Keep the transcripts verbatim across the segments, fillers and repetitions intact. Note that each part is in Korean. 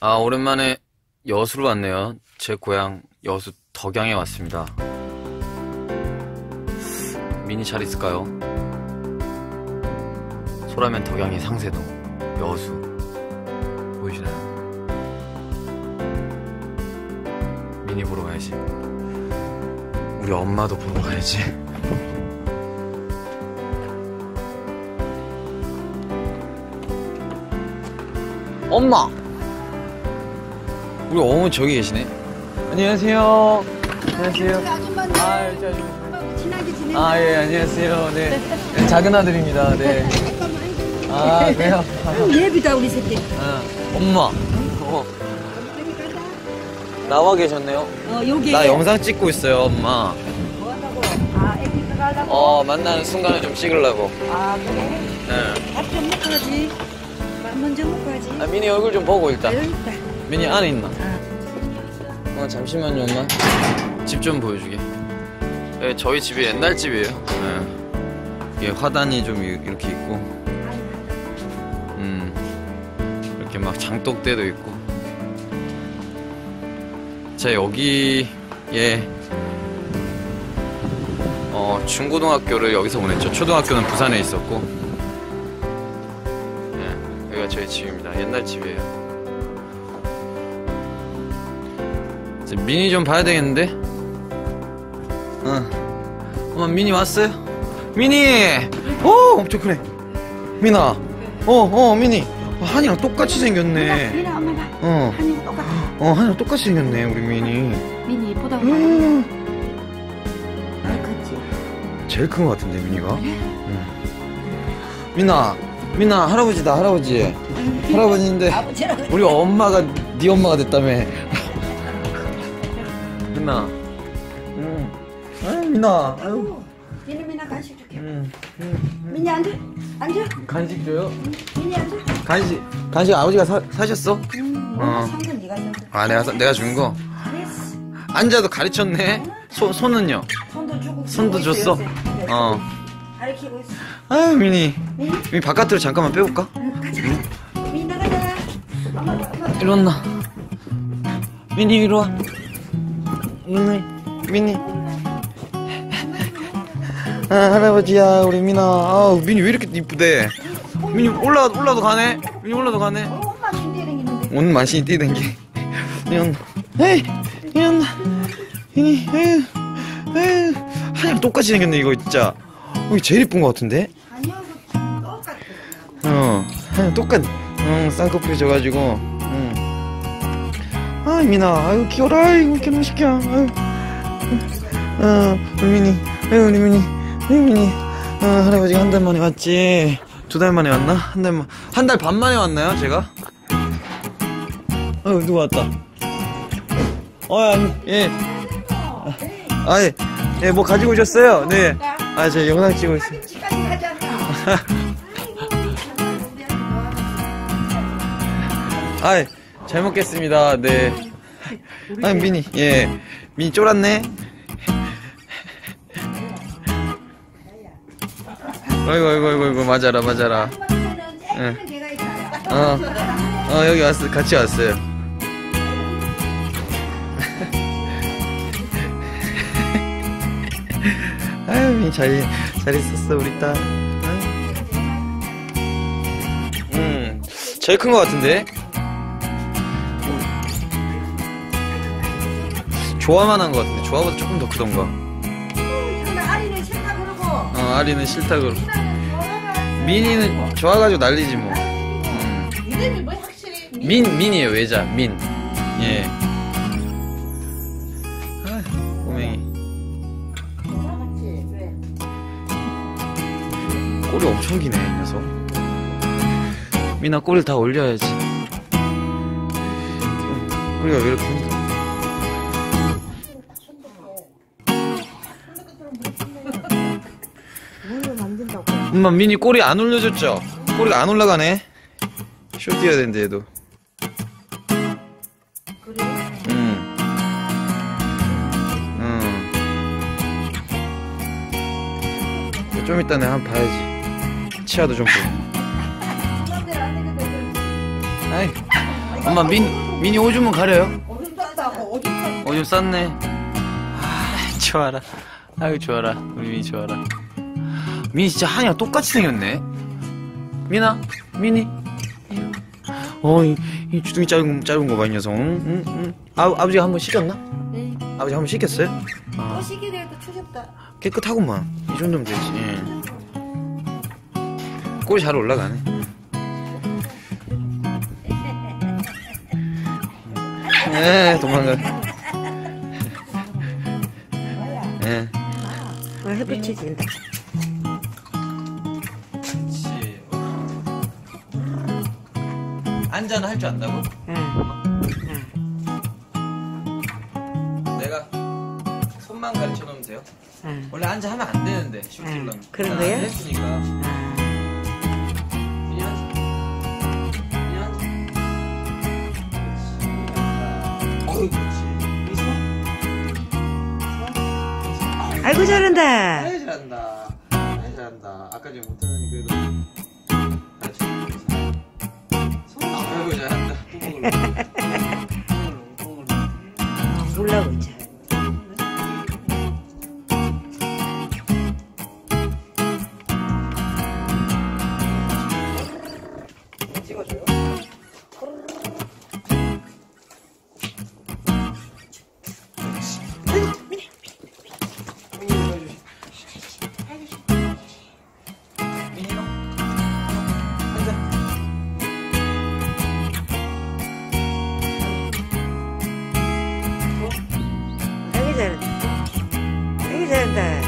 아, 오랜만에 여수로 왔네요. 제 고향 여수 덕양에 왔습니다. 미니 잘 있을까요? 소라면 덕양의 상세동 여수 보이시나요? 미니 보러 가야지. 우리 엄마도 보러 가야지. 엄마! 우리 어머니 저기 계시네. 안녕하세요. 안녕하세요. 아, 저 아줌마. 친하게 지내. 아, 예, 안녕하세요. 네. 네, 작은 아들입니다. 네. 아, 그래요? 예비다, 우리 새끼. 아, 엄마. 어. 나와 계셨네요. 어, 여기. 나 영상 찍고 있어요, 엄마. 뭐 하려고? 아, 애기 들어가려고? 어, 만나는 순간을 좀 찍으려고. 아, 그래? 네. 밥 좀 먹고 하지. 밥 먼저 먹고 하지. 아, 미니 얼굴 좀 보고 일단. 여기 있다. 미니 안에 있나? 아. 어, 잠시만요, 엄마. 집 좀 보여주게. 네, 저희 집이 옛날 집이에요. 네. 예, 화단이 좀 이렇게 있고, 음, 이렇게 막 장독대도 있고. 제가 여기에 어, 중고등학교를 여기서 보냈죠. 초등학교는 부산에 있었고. 네, 여기가 저희 집입니다. 옛날 집이에요. 이제 미니 좀 봐야 되겠는데? 어. 엄마, 미니 왔어요? 미니! 오! 엄청 크네. 미나. 어, 어, 미니. 한이랑 똑같이 생겼네. 미나, 엄마가. 어. 한이 똑같아. 어, 한이랑 똑같이 생겼네, 우리 미니. 미니 이쁘다. 음. 아, 그치. 제일 큰 것 같은데, 미니가. 응. 미나. 미나, 할아버지다, 할아버지. 할아버지인데. 아버지라고. 우리 엄마가 네 엄마가 됐다며. 미나. 응. 아유, 미나. 아유. 미니, 미나 간식 줄게. 응. 미니 앉아. 앉아. 간식 줘요? 미니 앉아. 간식. 간식 아버지가 사, 사셨어? 음, 어. 엄마 산건 네가 산 거. 아, 내가, 사- 내가 준 거? 그랬어. 앉아도 가르쳤네? 손, 손은요? 손도 주고. 손도 주고 줬어? 있어, 요새. 어. 가르치고 있어. 아유, 미니. 미니? 미니 바깥으로 잠깐만 빼볼까? 응, 가자. 미니 나가자. 엄마, 엄마. 이리 왔나? 미니, 이리 와. 미니, 미니. 아, 할아버지야, 우리 미나. 아, 미니 왜 이렇게 이쁘대? 미니 올라, 올라도 가네? 미니 올라도 가네? 엄마 준비해 다니는데. 오늘 만신이 뛰댕기. 미니, 에이, 미니, 미니, 에휴, 에휴. 하얀 똑같이 생겼네, 이거 진짜. 어, 이게 제일 이쁜 것 같은데? 아니요, 똑같아. 어, 하얀 똑같, 응, 쌍꺼풀이 져가지고, 응. 아이, 미나, 아유, 귀여라, 아이고, 개놈 시켜, 아유. 어, 우리 미니, 아유, 우리 미니, 아유, 미니. 어, 할아버지가 한 달 만에 왔지. 두 달 만에 왔나? 한 달 만, 한 달 반 만에 왔나요, 제가? 아유, 누가 왔다. 어, 아니, 예. 아, 예. 예, 뭐 가지고 오셨어요? 네. 아, 저 영상 찍고 있어요. 집까지 가지 않나? 아이, 잘 먹겠습니다. 네. 아, 미니, 예. 미니 쫄았네. 아이고, 아이고, 아이고, 아이고, 맞아라, 맞아라. 예. 어, 어, 여기 왔어, 같이 왔어요. 아유, 미니 잘, 잘 있었어, 우리 딸. 음, 제일 큰 것 같은데? 조화만 한 것 같은데, 조화보다 조금 더 크던가. 아리는 싫다 그러고. 어, 아리는 싫다 그러고. 미니는 좋아가지고 난리지 뭐. 음. 이름이 뭐 확실히. 민, 민이에요, 외자, 민. 예. 아, 꼬맹이. 꼬리 엄청 기네, 이 녀석. 민아, 꼬리를 다 올려야지. 꼬리가 왜 이렇게 힘들어? 엄마, 미니 꼬리 안 올려줬죠? 꼬리가 안 올라가네. 쇼 뛰어야 되는데, 얘도. 그래? 응. 응. 좀 이따 내가 한번 봐야지. 치아도 좀 보고. 아이, 엄마 민 민이 오줌은 가려요? 오줌 싼다고 오줌 싼. 오줌 쌌네. 아 좋아라. 아유 좋아라. 우리 민이 좋아라. 민이 진짜 한이랑 똑같이 생겼네. 민아, 민이. 어, 이, 이 주둥이 짧은 짧은 거 봐, 이 녀석. 응, 응, 응. 아, 아버지가 한번 씻겼나? 네. 아버지 한번 씻겼어요? 아, 또 시기도 해도 추잡다. 깨끗하구만. 이 정도면 되지. 꼴이 잘 올라가네. 네, 도망가. 네. 어, 햇빛이 진다. 그렇지. 앉아는 할 줄 안다고? 응. 내가 손만 가르쳐 놓으면 돼요? 응. 원래 앉아 하면 안 되는데 슈킬러는. 응. 그런 거야? 했으니까. 미안. 미안. 그렇지. 어이, 그렇지. 미소. 아이고 잘한다. 아이 잘한다. 아이 잘한다. 아까 전에 못하더니 그래도 가르쳐주면서. 아이고 잘한다. 또 먹을래. 어, 몰라 보자. 찍어줘요. 아이고 잘한다. 아이고 잘한다.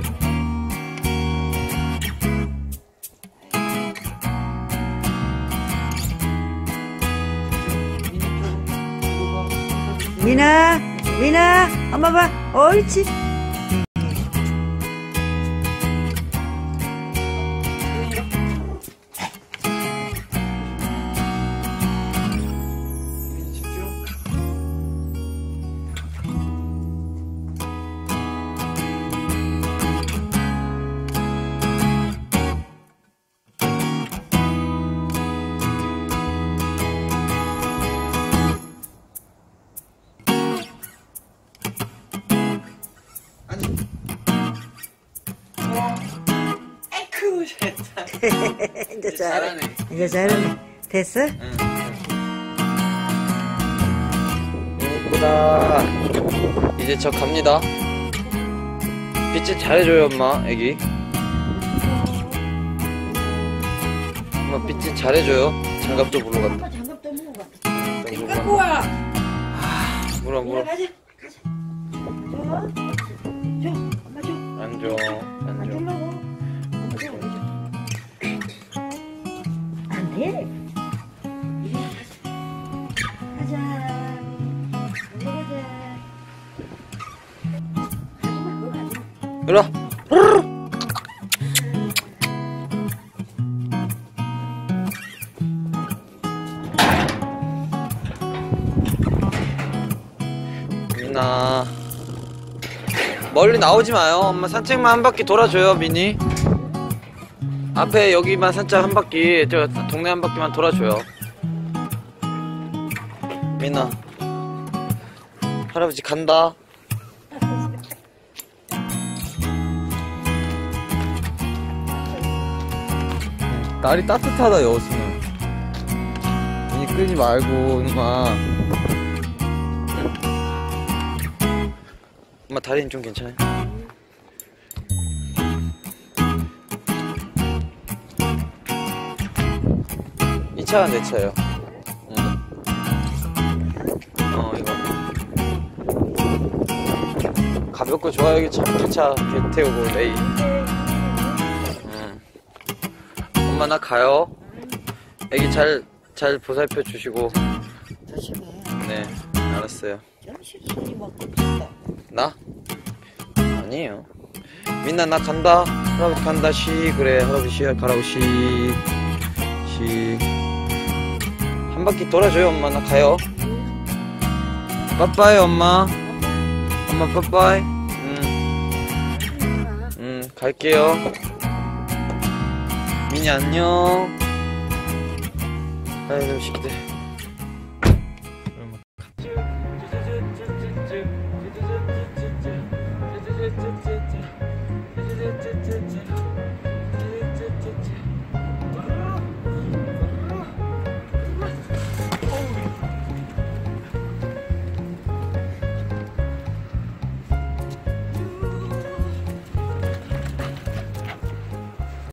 미나, 미나, 엄마 봐. 옳지. 아이쿠 잘했다. 이제 잘하네. 이제 잘하네. 됐어? 응. 예쁘다. 이제 저 갑니다. 빗질 잘해줘요, 엄마, 애기. 엄마 빗질 잘해줘요. 장갑도 물러 간다. 장갑 또 먹어. 장갑 갖고 와. 물어, 물어. 가자. 가자. 줘. 줘. 엄마 줘. 안 줘, 안 안 줘. 주려고. 엄마 줘. 안 돼. 이리 가자. 가자. 놀러 가자. 가지마, 그거 가지마. 이리 와. 민아, 멀리 나오지 마요. 엄마 산책만 한 바퀴 돌아줘요, 미니. 앞에 여기만 살짝 한 바퀴, 저 동네 한 바퀴만 돌아줘요. 민아, 할아버지 간다. 날이 따뜻하다, 여수는. 미니 끄지 말고, 누나. 엄마 다리는 좀 괜찮아요? 이 차가 내 차예요. 응. 어 이거 가볍고 좋아요. 이게 차, 기차 배 태우고 레이. 응. 엄마 나 가요. 애기 잘 잘 보살펴 주시고. 조심해. 네 알았어요. 잠시 소리 먹고 싶다. 나? 아니에요. 민나 나 간다. 할아버지 간다. 시 그래 할아버지 시 가라고 시. 시. 한 바퀴 돌아줘요 엄마. 나 가요. 빠빠이 엄마. 엄마 빠빠이. 응. 응 갈게요. 민이 안녕. 아이고 시키대. 쭈쭈쭈쭈.